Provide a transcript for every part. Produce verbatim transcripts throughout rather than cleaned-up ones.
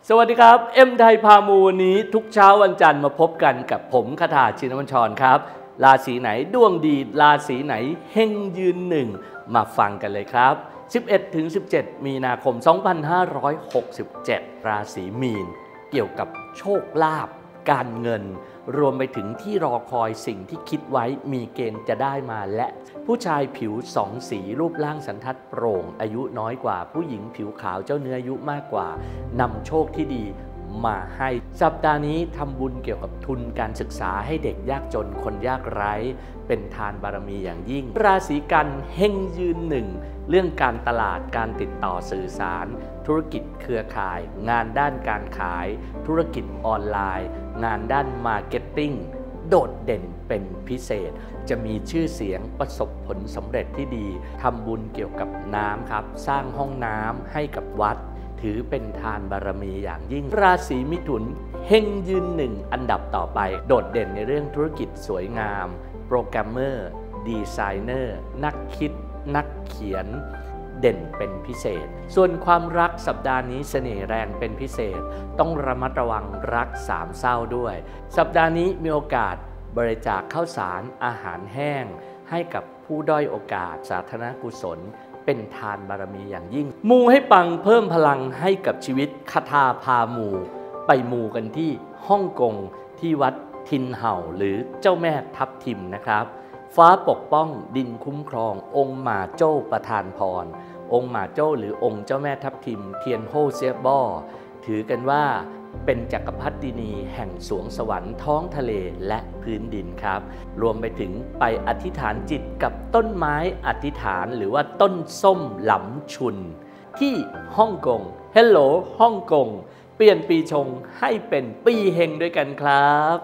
สวัสดีครับเอ็มไทยพามูวันนี้ทุกเช้าวันจันทร์มาพบกันกับผมคทาชินวัญชรครับราศีไหนดวงดีราศีไหนเฮงยืนหนึ่งมาฟังกันเลยครับ สิบเอ็ดถึงสิบเจ็ด มีนาคม สองพันห้าร้อยหกสิบเจ็ด ราศีมีนเกี่ยวกับโชคลาภการเงินรวมไปถึงที่รอคอยสิ่งที่คิดไว้มีเกณฑ์จะได้มาและผู้ชายผิวสองสีรูปร่างสันทัดโปร่งอายุน้อยกว่าผู้หญิงผิวขาวเจ้าเนื้ออายุมากกว่านำโชคที่ดีมาให้สัปดาห์นี้ทำบุญเกี่ยวกับทุนการศึกษาให้เด็กยากจนคนยากไร้เป็นทานบารมีอย่างยิ่งราศีกันเฮงยืนหนึ่งเรื่องการตลาดการติดต่อสื่อสารธุรกิจเครือข่ายงานด้านการขายธุรกิจออนไลน์งานด้านมาร์เก็ตติ้งโดดเด่นเป็นพิเศษจะมีชื่อเสียงประสบผลสำเร็จที่ดีทำบุญเกี่ยวกับน้ำครับสร้างห้องน้ำให้กับวัดถือเป็นทานบารมีอย่างยิ่งราศีมิถุนเฮงยืนหนึ่งอันดับต่อไปโดดเด่นในเรื่องธุรกิจสวยงามโปรแกรมเมอร์ดีไซเนอร์นักคิดนักเขียนเด่นเป็นพิเศษส่วนความรักสัปดาห์นี้เสน่ห์แรงเป็นพิเศษต้องระมัดระวังรักสามเศร้าด้วยสัปดาห์นี้มีโอกาสบริจาคข้าวสารอาหารแห้งให้กับผู้ด้อยโอกาสสาธารณกุศลเป็นทานบารมีอย่างยิ่งมูให้ปังเพิ่มพลังให้กับชีวิตคทาพามูไปมูกันที่ฮ่องกงที่วัดทินเห่าหรือเจ้าแม่ทับทิมนะครับฟ้าปกป้องดินคุ้มครององค์หมาโจ้ประทานพรองค์หมาโจ้หรือองค์เจ้าแม่ทับทิมเทียนโฮเซียบ้อถือกันว่าเป็นจักรพรรดินีแห่งสวงสวรรค์ท้องทะเลและพื้นดินครับรวมไปถึงไปอธิษฐานจิตกับต้นไม้อธิษฐานหรือว่าต้นส้มหลำชุนที่ฮ่องกงเฮลโลฮ่องกงเปลี่ยนปีชงให้เป็นปีเฮงด้วยกันครับ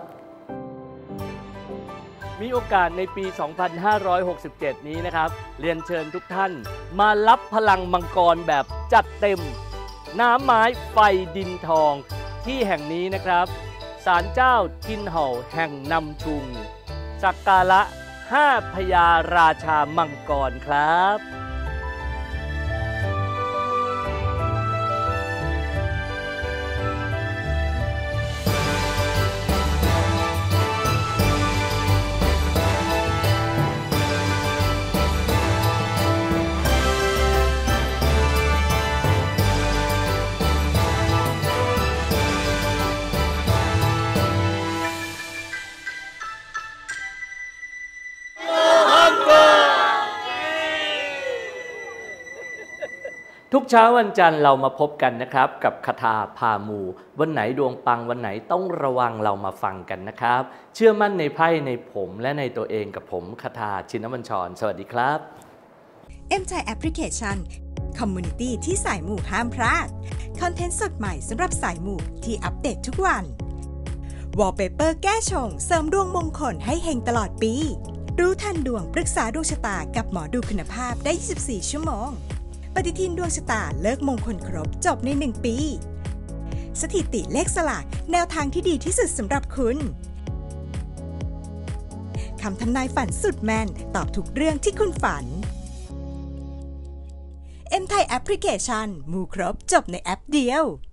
มีโอกาสในปี สองพันห้าร้อยหกสิบเจ็ด นี้นะครับเรียนเชิญทุกท่านมารับพลังมังกรแบบจัดเต็มน้ำไม้ไฟดินทองที่แห่งนี้นะครับศาลเจ้าทินเห่าแห่งนำชุงสักการะห้าพญาราชามังกรครับทุกเช้าวันจันทร์เรามาพบกันนะครับกับคทาพามูวันไหนดวงปังวันไหนต้องระวังเรามาฟังกันนะครับเชื่อมั่นในไพ่ในผมและในตัวเองกับผมคทาชินวัญชรสวัสดีครับเอ็ม ไทย แอปพลิเคชัน คอมมูนิตี้ที่สายมูห้ามพลาดคอนเทนต์สดใหม่สำหรับสายมูที่อัปเดตทุกวันวอลเปเปอร์แก้ชงเสริมดวงมงคลให้เฮงตลอดปีรู้ทันดวงปรึกษาดวงชะตากับหมอดูคุณภาพได้ยี่สิบสี่ชั่วโมงปฏิทินดวงชะตาเลิกมงคลครบจบในหนึ่งปีสถิติเลขสลากแนวทางที่ดีที่สุดสำหรับคุณคำทำนายฝันสุดแม่นตอบทุกเรื่องที่คุณฝันเอ็ม ไทย แอปพลิเคชันมูครบจบในแอปเดียว